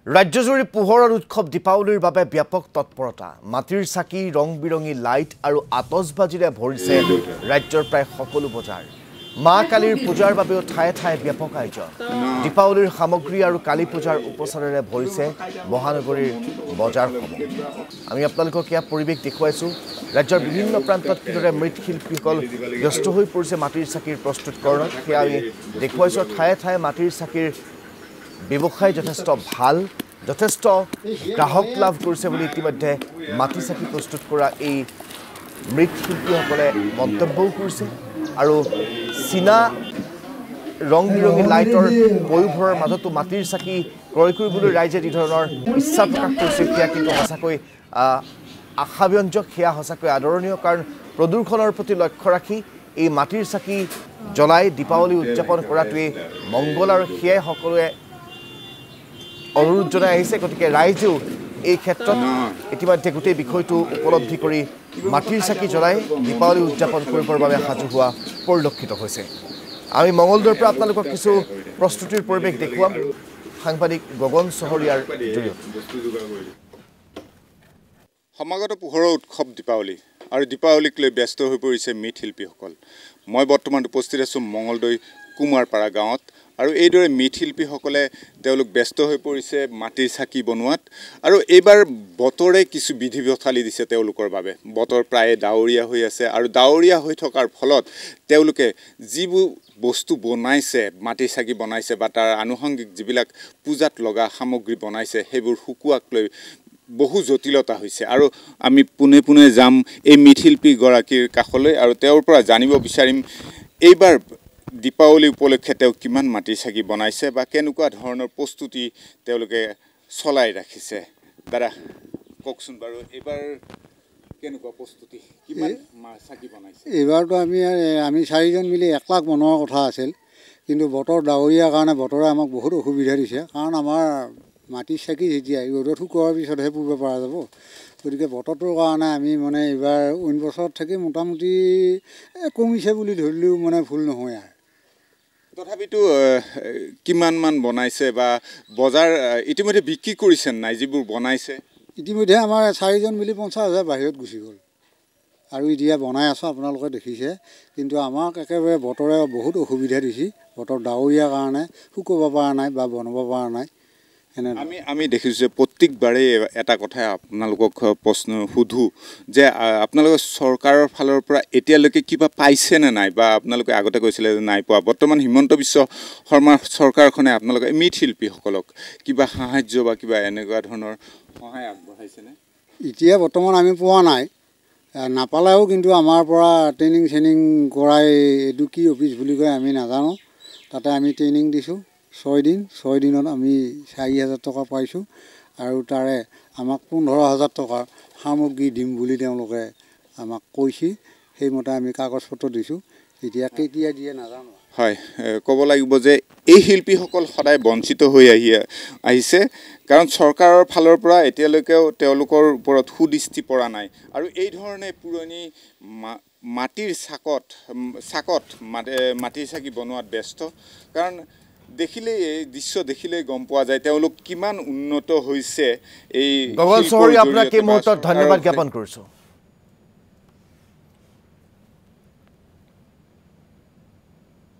ৰাজ্যজুৰি পোহৰৰ উৎসৱ দীপাৱলীৰ বাবে ব্যাপক তৎপৰতা মাটিৰ চাকি ৰং বিৰঙী লাইট আৰু আতচবাজিৰে ভৰিছে ৰাজ্যৰ প্ৰায় সকলো বজাৰ মা কালীৰ পূজাৰ বাবেও ঠায়ে ঠায়ে ব্যাপক আয়োজন দীপাৱলীৰ সামগ্ৰী আৰু কালী পূজাৰ উপচাৰেৰে ভৰিছে মহানগৰীৰ বজাৰসমূহ আমি আপোনালোকক ইয়া পৰিৱেশ দেখুৱাইছো ৰাজ্যৰ বিভিন্ন প্ৰান্তত কিদৰে মৃৎশিল্পীসকল ব্যস্ত হৈ পৰিছে মাটিৰ চাকিৰ প্ৰস্তুতকৰণত সেয়া আমি দেখুৱাইছো ঠায়ে ঠায়ে মাটিৰ চাকিৰ ব্যৱসায় যথেষ্ট ভাল যথেষ্ট গ্ৰাহক লাভ কৰিছে বুলি ইতিমধ্যে মাটি চাকি প্ৰস্তুত কৰা এই মৃৎশিল্পীসকলে মন্তব্যও কৰিছে আৰু চীনা ৰং বিৰঙী লাইটৰ পয়োভৰৰ মাজতো মাটিৰ চাকি ক্ৰয় কৰিবলৈ ৰাইজে যি ধৰণৰ ইচ্ছা প্ৰকাশ কৰিছে সেয়া কিন্তু সঁচাকৈ আশাব্যঞ্জক সেয়া সঁচাকৈ আদৰণীয় কাৰণ প্ৰদূষণৰ প্ৰতি লক্ষ্য ৰাখি এই মাটিৰ চাকি জ্বলাই দীপাৱলী উদযাপন কৰাটোৱে মংগল আৰু সেয়াই সকলোৱে অনুৰোধ জনাই আহিছে গতিকে ৰাইজেও এই ক্ষেত্ৰত ইতিমধ্যে গোটেই বিষয়টো উপলব্ধি কৰি মাটিৰ চাকি জ্বলাই দীপাৱলী উদযাপন কৰিবৰ বাবে সাজু হোৱা পৰিলক্ষিত হৈছে আমি মংগলদৈৰ পৰা আপোনালোকক কিছু প্ৰস্তুতিৰ পৰিৱেশ দেখুৱাম সাংবাদিক গগন চহৰীয়াৰ জৰিয়তে সমাগত পোহৰৰ উৎসৱ দীপাৱলী আৰু দীপাৱলীক লৈ ব্যস্ত হৈ পৰিছে মৃৎশিল্পীসকল মই বৰ্তমান উপস্থিত আছোঁ মংগলদৈ কুমাৰপাৰা গাঁৱত আৰু এইদৰে মৃৎশিল্পীসকলে তেওঁলোক ব্যস্ত হৈ পৰিছে মাটিৰ চাকি বনোৱাত আৰু এইবাৰ বতৰে কিছু বিধি পথালি দিছে তেওঁলোকৰ বাবে বতৰ প্ৰায় ডাৱৰীয়া হৈ আছে আৰু ডাৱৰীয়া হৈ থকাৰ ফলত তেওঁলোকে যিবোৰ বস্তু বনাইছে মাটিৰ চাকি বনাইছে বা তাৰ আনুষংগিক যিবিলাক পূজাত লগা সামগ্ৰী বনাইছে সেইবোৰ শুকুৱাক লৈ বহু জটিলতা হৈছে আৰু আমি পুনে পুনে যাম এই মৃৎশিল্পীগৰাকীৰ কাষলৈ আৰু তেওঁৰ পৰা জানিব বিচাৰিম এইবাৰ দীপাৱলী উপলক্ষে তেওঁ কিমান মাটিৰ চাকি বনাইছে বা কেনেকুৱা ধৰণৰ প্ৰস্তুতি তেওঁলোকে চলাই ৰাখিছে দাদা কওকচোন বাৰু এইবাৰ কেনেকুৱা প্ৰস্তুতি কিমান চাকি বনাইছে এইবাৰতো আমি চাৰিজন মিলি 1 লাখ বনোৱাৰ কথা আছিল কিন্তু বতৰ ডাৱৰীয়াৰ কাৰণে বতৰে আমাক বহুত অসুবিধা দিছে কাৰণ আমাৰ মাটিৰ চাকি যেতিয়া ৰ'দত শুকোৱাৰ পিছতহে পুৰিব পৰা যাব গতিকে বতৰটোৰ কাৰণে আমি মানে এইবাৰ অইন বছৰত থাকি মোটামুটি কমিছে বুলি ধৰিলেও মানে ভুল নহয় আৰু তথাপিতো কিমান মান বনাইছে বা বজাৰ ইতিমধ্যে বিক্ৰী কৰিছে নাই যিবোৰ বনাইছে ইতিমধ্যে আমাৰ চাৰিজন মিলি 50,000 বাহিৰত গুচি গ'ল আৰু এতিয়া বনাই আছোঁ আপোনালোকে দেখিছে কিন্তু আমাক একেবাৰে বতৰে বহুত অসুবিধা দিছে বতৰ ডাৱৰীয়াৰ কাৰণে শুকুৱাব পৰা নাই বা বনাব পৰা নাই আমি দেখিছোঁ যে প্ৰত্যেকবাৰে এটা কথাই আপোনালোকক প্ৰশ্ন সুধোঁ যে আপোনালোকে চৰকাৰৰ ফালৰ পৰা এতিয়ালৈকে কিবা পাইছে নে নাই বা আপোনালোকে আগতে কৈছিলে যে নাই পোৱা বৰ্তমান হিমন্ত বিশ্ব শৰ্মাৰ চৰকাৰখনে আপোনালোকে মৃৎশিল্পীসকলক কিবা সাহায্য বা কিবা এনেকুৱা ধৰণৰ সহায় আগবঢ়াইছেনে এতিয়া বৰ্তমান আমি পোৱা নাই নাপালেও কিন্তু আমাৰ পৰা ট্ৰেইনিং কৰাই এইটো কি অফিচ বুলি কয় আমি নাজানো তাতে আমি ট্ৰেইনিং দিছোঁ 6 দিনত আমি 4,000 টকা পাইছোঁ আৰু তাৰে আমাক 15,000 টকাৰ সামগ্ৰী দিম বুলি তেওঁলোকে আমাক কৈছে সেইমতে আমি কাগজ পত্ৰ দিছোঁ এতিয়া কেতিয়া দিয়ে নাজানো হয় ক'ব লাগিব যে এই শিল্পীসকল সদায় বঞ্চিত হৈ আহিছে কাৰণ চৰকাৰৰ ফালৰ পৰা এতিয়ালৈকেও তেওঁলোকৰ ওপৰত সুদৃষ্টি পৰা নাই আৰু এই ধৰণে পুৰণি মাটিৰ চাকত মাটিৰ চাকি বনোৱাত ব্যস্ত কাৰণ দেখিলেই এই দৃশ্য দেখিলেই গম পোৱা যায় তেওঁলোক কিমান উন্নত হৈছে এই গগন চহৰীয়া আপোনাক এই মুহূৰ্তত ধন্যবাদ জ্ঞাপন কৰিছোঁ